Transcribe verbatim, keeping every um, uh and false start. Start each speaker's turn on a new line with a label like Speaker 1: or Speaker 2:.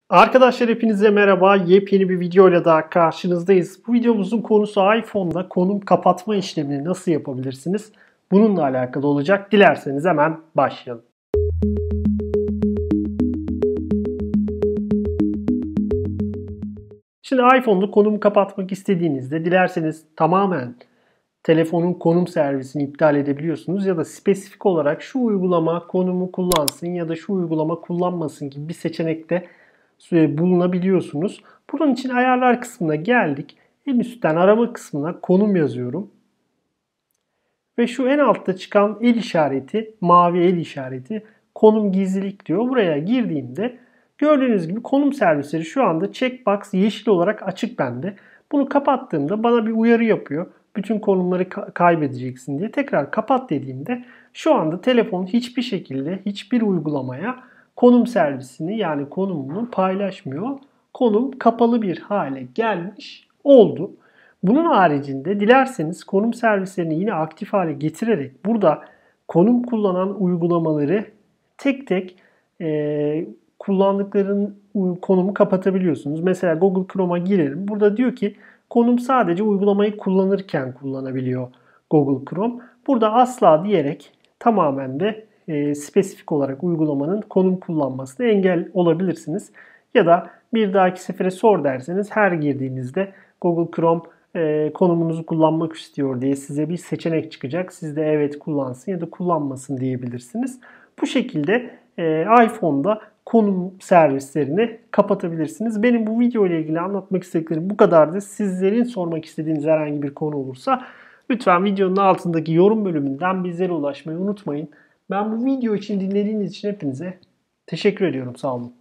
Speaker 1: Arkadaşlar hepinize merhaba. Yepyeni bir videoyla daha karşınızdayız. Bu videomuzun konusu iPhone'da konum kapatma işlemini nasıl yapabilirsiniz? Bununla alakalı olacak. Dilerseniz hemen başlayalım. Şimdi iPhone'da konum kapatmak istediğinizde dilerseniz tamamen telefonun konum servisini iptal edebiliyorsunuz ya da spesifik olarak şu uygulama konumu kullansın ya da şu uygulama kullanmasın gibi bir seçenekte bulunabiliyorsunuz. Bunun için ayarlar kısmına geldik. En üstten arama kısmına konum yazıyorum. Ve şu en altta çıkan el işareti, mavi el işareti konum gizlilik diyor. Buraya girdiğimde gördüğünüz gibi konum servisleri şu anda checkbox yeşil olarak açık bende. Bunu kapattığımda bana bir uyarı yapıyor. Bütün konumları kaybedeceksin diye. Tekrar kapat dediğimde şu anda telefon hiçbir şekilde hiçbir uygulamaya konum servisini yani konumunu paylaşmıyor. Konum kapalı bir hale gelmiş oldu. Bunun haricinde dilerseniz konum servislerini yine aktif hale getirerek burada konum kullanan uygulamaları tek tek e, kullandıkların konumu kapatabiliyorsunuz. Mesela Google Chrome'a girelim. Burada diyor ki konum sadece uygulamayı kullanırken kullanabiliyor Google Chrome. Burada asla diyerek tamamen de e, spesifik olarak uygulamanın konum kullanmasına engel olabilirsiniz. Ya da bir dahaki sefere sor derseniz her girdiğinizde Google Chrome e, konumunuzu kullanmak istiyor diye size bir seçenek çıkacak. Siz de evet kullansın ya da kullanmasın diyebilirsiniz. Bu şekilde e, iPhone'da konum servislerini kapatabilirsiniz. Benim bu video ile ilgili anlatmak istediklerim bu kadardı. Sizlerin sormak istediğiniz herhangi bir konu olursa lütfen videonun altındaki yorum bölümünden bizlere ulaşmayı unutmayın. Ben bu video için dinlediğiniz için hepinize teşekkür ediyorum. Sağ olun.